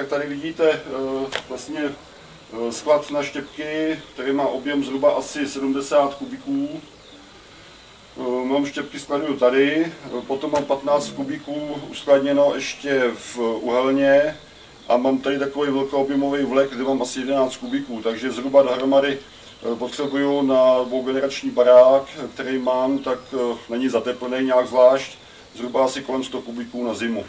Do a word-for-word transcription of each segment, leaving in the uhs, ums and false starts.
tady vidíte vlastně sklad na štěpky, který má objem zhruba asi sedmdesát kubíků. Mám štěpky skladuju tady, potom mám patnáct kubíků uskladněno ještě v uhelně a mám tady takový velkoobjemový vlek, kde mám asi jedenáct kubíků, takže zhruba dohromady potřebuju na dvougenerační barák, který mám, tak není zateplený nějak zvlášť, zhruba asi kolem sto kubíků na zimu.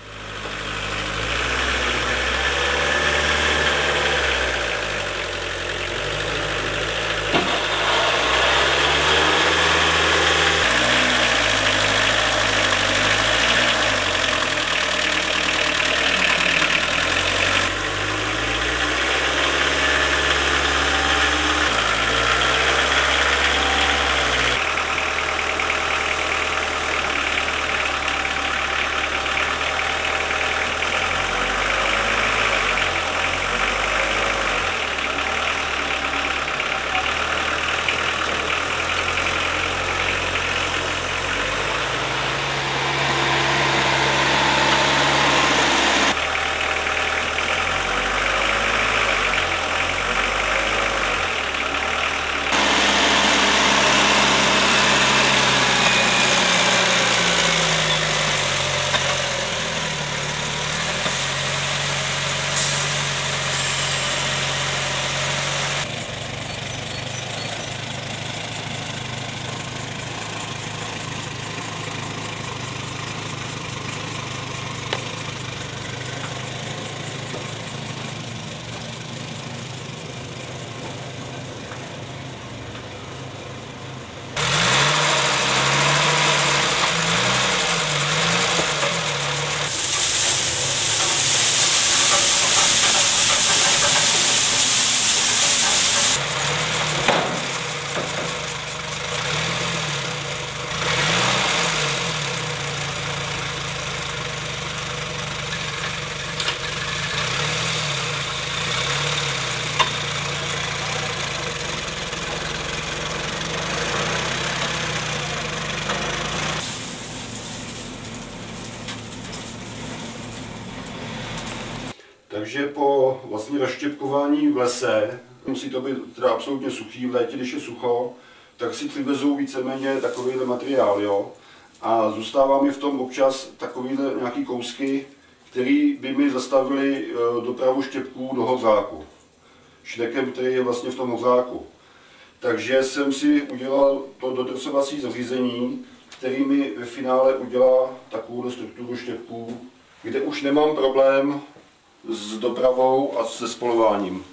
Takže po vlastně rozštěpkování v lese, musí to být teda absolutně suchý, v létě, když je sucho, tak si přivezou víceméně takovýhle materiál, jo. A zůstává mi v tom občas takovýhle nějaký kousky, který by mi zastavili dopravu štěpků do hořáku. Šnekem, který je vlastně v tom hořáku. Takže jsem si udělal to dodrcovací zařízení, který mi ve finále udělá takovou strukturu štěpků, kde už nemám problém s dopravou a se spalováním.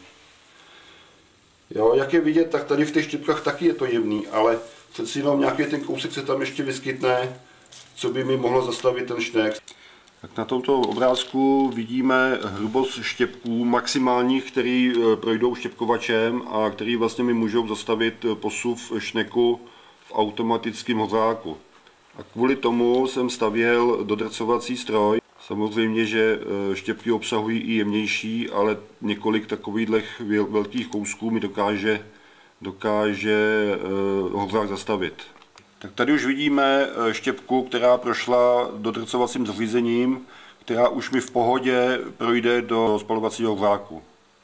Jo, jak je vidět, tak tady v těch štěpkách taky je to jemný, ale přeci jenom nějaký ten kousek se tam ještě vyskytne, co by mi mohlo zastavit ten šnek. Tak na tomto obrázku vidíme hrubost štěpků maximálních, který projdou štěpkovačem a který vlastně mi můžou zastavit posuv šneku v automatickém hořáku. A kvůli tomu jsem stavěl dodrcovací stroj. Samozřejmě, že štěpky obsahují i jemnější, ale několik takových velkých kousků mi dokáže, dokáže hořák zastavit. Tak tady už vidíme štěpku, která prošla dodrcovacím zařízením, která už mi v pohodě projde do spalovacího hořáku.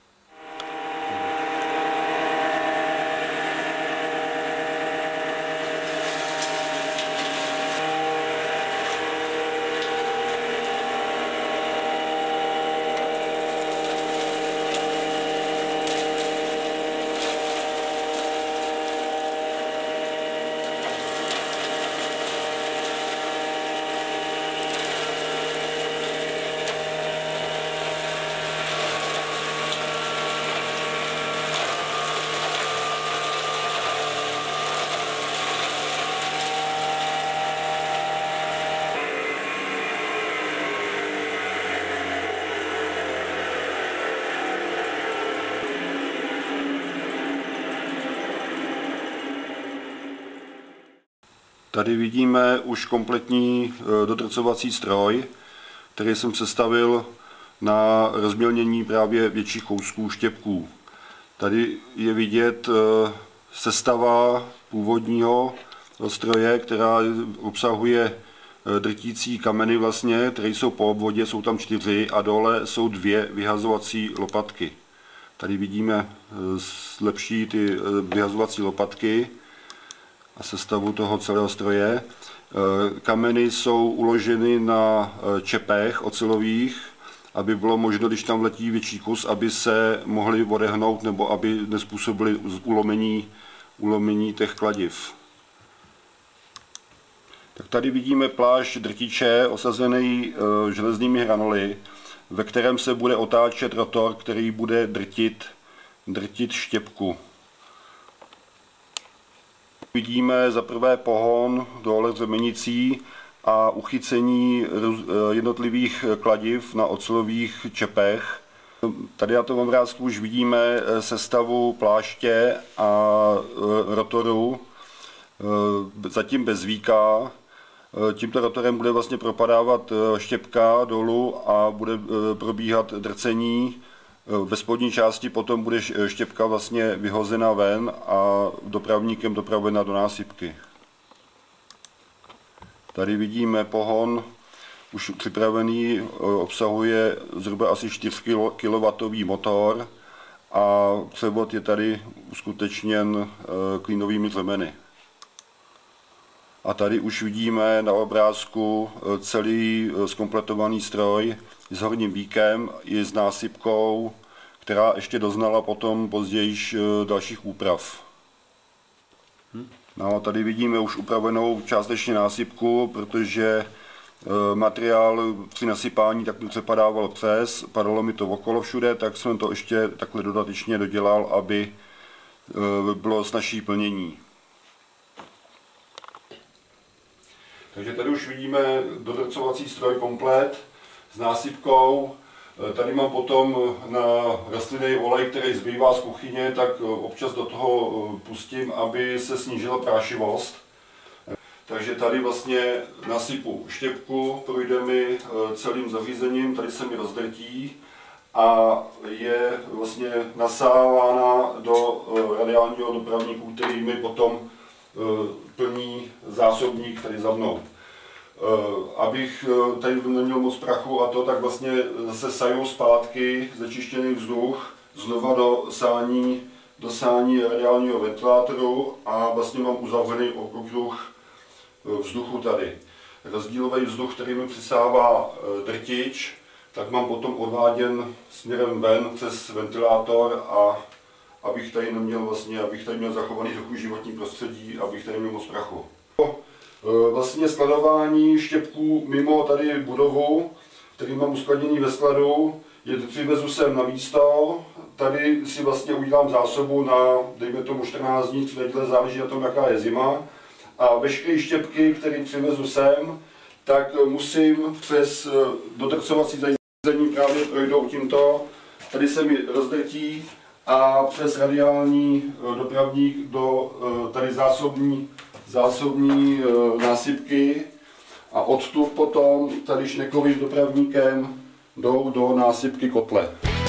Tady vidíme už kompletní dodrcovací stroj, který jsem sestavil na rozmělnění právě větších kousků štěpků. Tady je vidět sestava původního stroje, která obsahuje drtící kameny vlastně, které jsou po obvodě, jsou tam čtyři a dole jsou dvě vyhazovací lopatky. Tady vidíme lepší ty vyhazovací lopatky a sestavu toho celého stroje. Kameny jsou uloženy na čepech ocelových, aby bylo možno, když tam letí větší kus, aby se mohly odehnout nebo aby nezpůsobily ulomení, ulomení těch kladiv. Tak tady vidíme plášť drtiče osazený železnými hranoly, ve kterém se bude otáčet rotor, který bude drtit, drtit štěpku. Vidíme za prvé pohon dole řemenicí a uchycení jednotlivých kladiv na ocelových čepech. Tady na tom obrázku už vidíme sestavu pláště a rotoru, zatím bez víka. Tímto rotorem bude vlastně propadávat štěpka dolů a bude probíhat drcení. Ve spodní části potom bude štěpka vlastně vyhozena ven a dopravníkem dopravena do násypky. Tady vidíme pohon už připravený, obsahuje zhruba asi čtyři kilowattový motor a převod je tady uskutečněn klínovými řemeny. A tady už vidíme na obrázku celý zkompletovaný stroj s horním víkem i s násypkou, která ještě doznala potom později dalších úprav. No a tady vidíme už upravenou částečně násypku, protože materiál při nasypání tak přepadával přes, padalo mi to okolo všude, tak jsem to ještě takhle dodatečně dodělal, aby bylo snazší plnění. Takže tady už vidíme dodrcovací stroj komplet s násypkou. Tady mám potom na rostlinný olej, který zbývá z kuchyně, tak občas do toho pustím, aby se snížila prášivost. Takže tady vlastně nasypu štěpku, projde mi celým zařízením, tady se mi rozdrtí a je vlastně nasávána do radiálního dopravníku, který mi potom plní zásobník tady za mnou. Abych tady neměl moc prachu a to, tak vlastně zase saju zpátky zečištěný vzduch znova do sání, do sání radiálního ventilátoru a vlastně mám uzavřený okruh vzduchu tady. Rozdílový vzduch, který mi přisává drtič, tak mám potom odváděn směrem ven přes ventilátor a abych tady neměl vlastně, abych tady měl zachovaný trochu životní prostředí, abych tady měl moc prachu. Vlastně skladování štěpků mimo tady budovu, který mám uskladněný ve skladu, je přivezu sem na místo, tady si vlastně udělám zásobu na, dejme tomu čtrnáct dní, tři neděle, záleží na tom, jaká je zima. A veškeré štěpky, které přivezu sem, tak musím přes dodrcovací zařízení právě projdou tímto, tady se mi rozdrtí a přes radiální dopravník do tady zásobní, zásobní násypky a odstup potom tady šnekovým dopravníkem jdou do násypky kotle.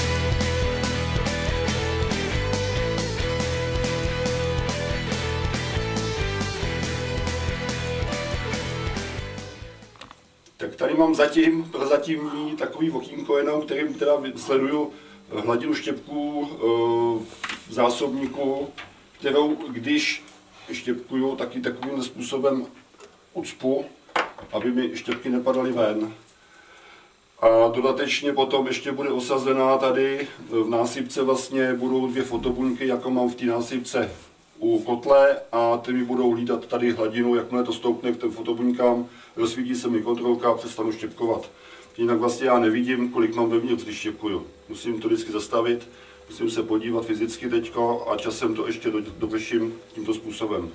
Tak tady mám zatím prozatímní takový okýnko jenom, kterým teda sleduju hladinu štěpků v zásobníku, kterou když štěpkuju, taky takovým způsobem ucpu, aby mi štěpky nepadaly ven. A dodatečně potom ještě bude osazená tady v násypce vlastně budou dvě fotobuňky, jako mám v té násypce u kotle a ty mi budou hlídat tady hladinu, jakmile to stoupne k těm fotobuňkám, rozsvítí se mi kontrolka a přestanu štěpkovat. Jinak vlastně já nevidím, kolik mám vevnitř, když štěpkuju. Musím to vždycky zastavit, musím se podívat fyzicky teďko a časem to ještě dovrším tímto způsobem.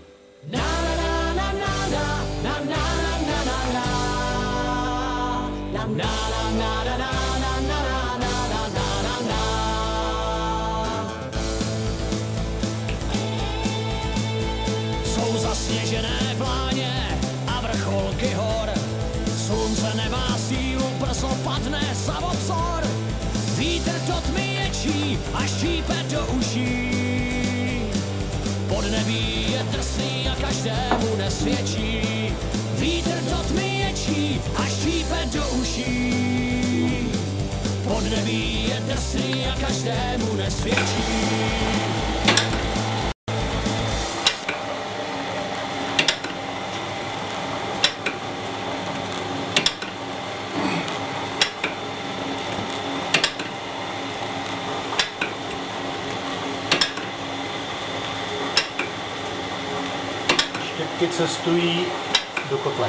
Jsou zasněžené pláně a vrcholky hor, slunce nemá sílu, brzo padne za obzor. Vítr do tmy ječí a štípe do uší. Podnebí je drsný a každému nesvědčí. Vítr do tmy ječí svědčí a štípe do uší. Podnebí je drsný a každému nesvědčí. Štěpky cestují do kotle.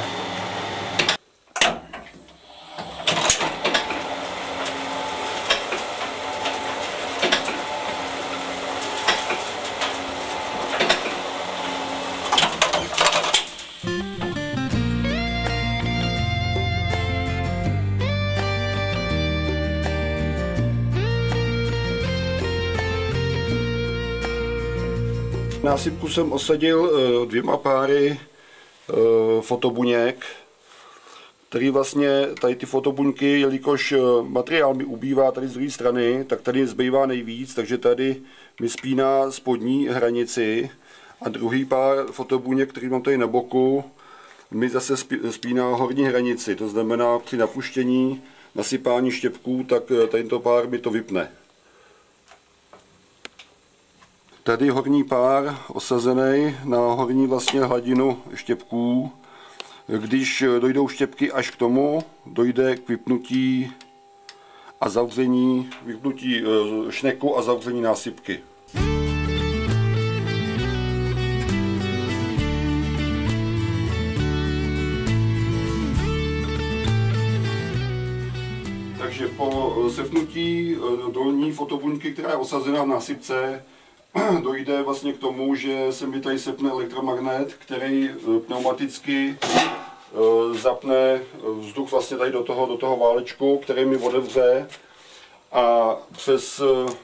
Násypku jsem osadil dvěma páry fotobuněk, který vlastně tady ty fotobuňky, jelikož materiál mi ubývá tady z druhé strany, tak tady zbývá nejvíc, takže tady mi spíná spodní hranici a druhý pár fotobuněk, který mám tady na boku, mi zase spíná horní hranici. To znamená, při napuštění, nasypání štěpků, tak tento pár mi to vypne. Tady horní pár osazený na horní vlastně hladinu štěpků. Když dojdou štěpky až k tomu, dojde k vypnutí a zavření, vypnutí šneku a zavření násypky. Takže po sepnutí dolní fotobuňky, která je osazena v násypce, dojde vlastně k tomu, že se mi tady sepne elektromagnet, který pneumaticky zapne vzduch vlastně tady do toho, do toho válečku, který mi otevře a přes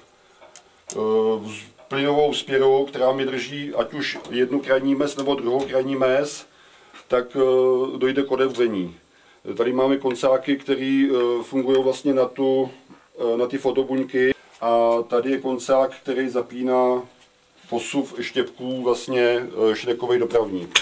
plynovou spěru, která mi drží ať už jednu krajní mez nebo druhou krajní mez, tak dojde k otevření. Tady máme koncáky, které fungují vlastně na, tu, na ty fotobuňky. A tady je koncák, který zapíná posuv štěpků, vlastně šnekový dopravník.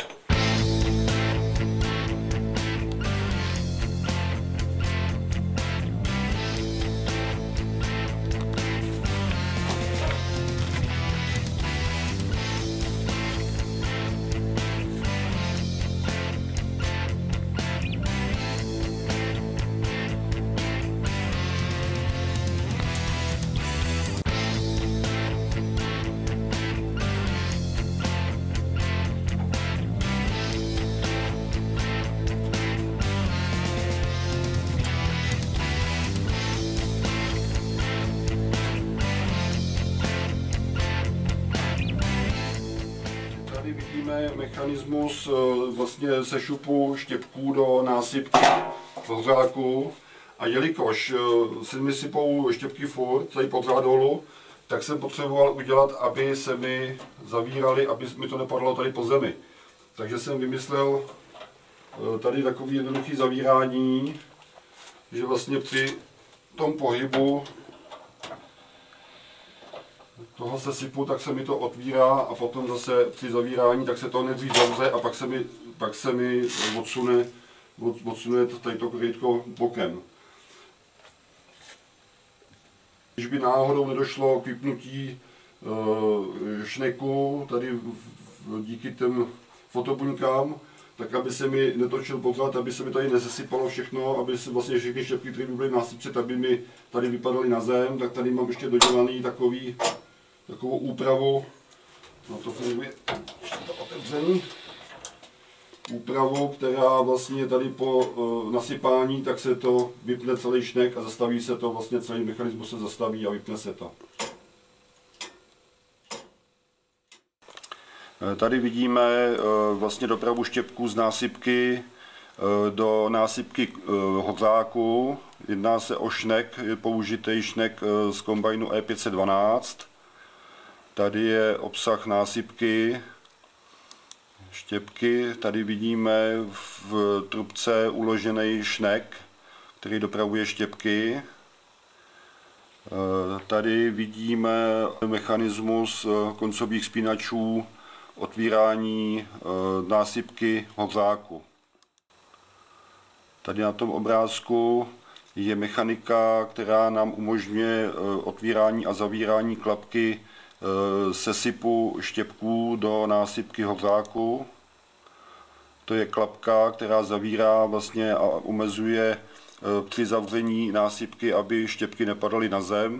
Vidíme mechanismus vlastně sešupu štěpků do násypky v hořáku a jelikož se mi sypou štěpky furt tady pořád dolů, tak jsem potřeboval udělat, aby se mi zavíraly, aby mi to nepadlo tady po zemi. Takže jsem vymyslel tady takový jednoduchý zavírání, že vlastně při tom pohybu toho sesypu, tak se mi to otvírá a potom zase při zavírání, tak se to nejdřív zavře a pak se mi, pak se mi odsune, od, odsune tady to korýtko bokem. Když by náhodou nedošlo k vypnutí e, šneku tady v, v, díky těm fotobuňkám, tak aby se mi netočil pořád, aby se mi tady nesesypalo všechno, aby se vlastně všechny štěpky, které by byly v násypce, tak by mi tady vypadaly na zem, tak tady mám ještě dodělaný takový takovou úpravu, no to funguje, ještě to otevření, úpravu, která vlastně tady po uh, nasypání, tak se to vypne celý šnek a zastaví se to, vlastně celý mechanismus se zastaví a vypne se to. Tady vidíme uh, vlastně dopravu štěpků z násypky uh, do násypky uh, hořáku. Jedná se o šnek, je použitý šnek uh, z kombajnu E pět set dvanáct. Tady je obsah násypky, štěpky. Tady vidíme v trubce uložený šnek, který dopravuje štěpky. Tady vidíme mechanismus koncových spínačů otvírání násypky hořáku. Tady na tom obrázku je mechanika, která nám umožňuje otvírání a zavírání klapky sesypu štěpků do násypky hořáku. To je klapka, která zavírá vlastně a omezuje při zavření násypky, aby štěpky nepadaly na zem.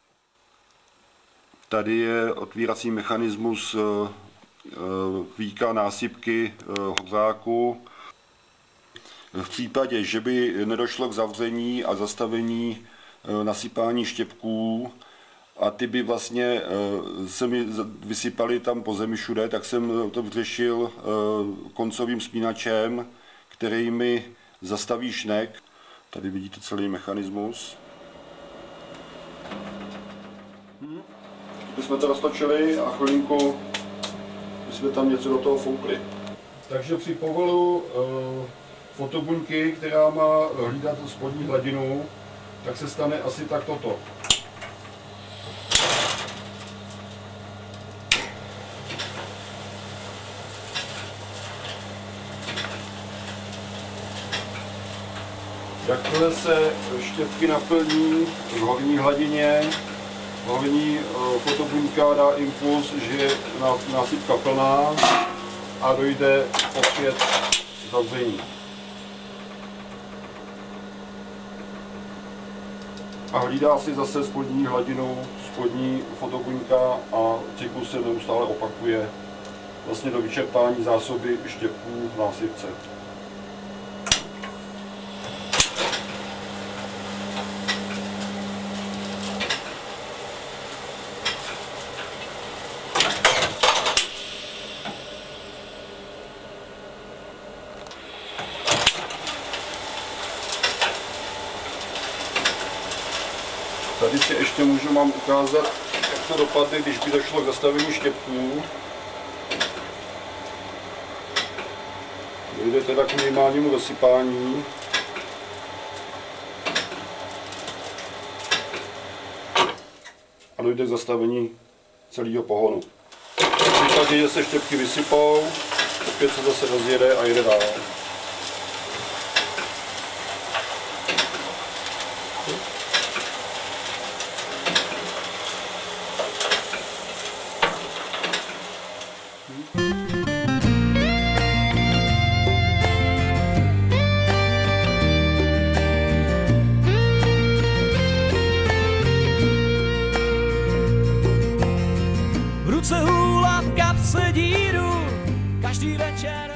Tady je otvírací mechanismus víka násypky hořáku. V případě, že by nedošlo k zavření a zastavení nasypání štěpků a ty by vlastně se mi vysypaly tam po zemi všude, tak jsem to vyřešil koncovým spínačem, který mi zastaví šnek. Tady vidíte celý mechanismus. Když jsme to roztočili a chvilinku jsme tam něco do toho foukli. Takže při povolu e, fotobuňky, která má hlídat spodní hladinu, tak se stane asi tak toto. Jakmile se štěpky naplní v horní hladině, horní fotobuňka dá impuls, že je násypka plná a dojde opět zavření. A hlídá si zase spodní hladinu, spodní fotobuňka a cyklus se neustále opakuje vlastně do vyčerpání zásoby štěpků v násypce. Tady si ještě můžu vám ukázat, jak to dopadne, když by došlo k zastavení štěpků. Dojde teda k minimálnímu dosypání. A dojde k zastavení celého pohonu. V případě, že se štěpky vysypou, opět se zase rozjede a jede dál. V ruce hůla, v kapse díru, každý večer